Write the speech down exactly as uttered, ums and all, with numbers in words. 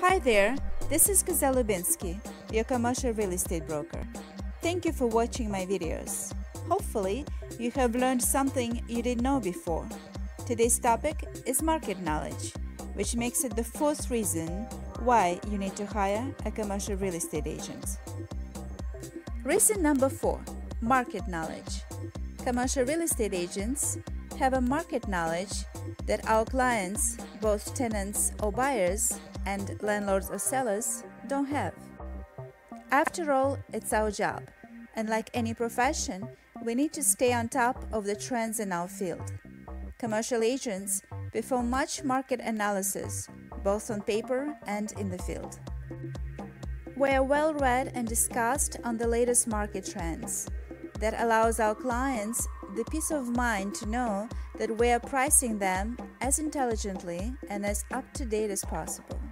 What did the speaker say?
Hi there, this is Gazelle Lubinsky, your commercial real estate broker. Thank you for watching my videos. Hopefully, you have learned something you didn't know before. Today's topic is market knowledge, which makes it the fourth reason why you need to hire a commercial real estate agent. Reason number four, market knowledge. Commercial real estate agents have a market knowledge that our clients, both tenants or buyers, and landlords or sellers, don't have. After all, it's our job, and like any profession, we need to stay on top of the trends in our field. Commercial agents perform much market analysis, both on paper and in the field. We are well read and discussed on the latest market trends. That allows our clients the peace of mind to know that we are pricing them as intelligently and as up-to-date as possible.